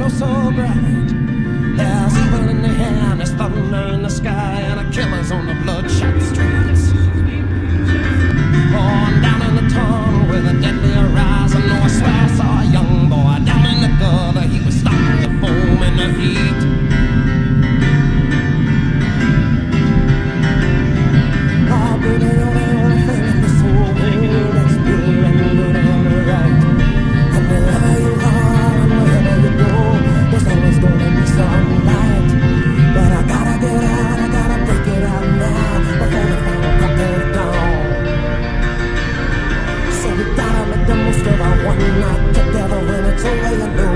oh so bright. There's evil in the air, and there's thunder in the sky, and a killer's on the bloodshot streets. On down in the tunnel with a deadly horizon, oh, I swear I saw a young boy down in the gutter. He was stopping the foam and the heat. Oh, baby, you're the only thing in this whole world that's pure and good and right. And wherever you are and wherever you go, there's always gonna be some light. But I gotta get out, I gotta break it out now before the final crack of dawn. So we gotta make the most of our one night together. When it's over, you know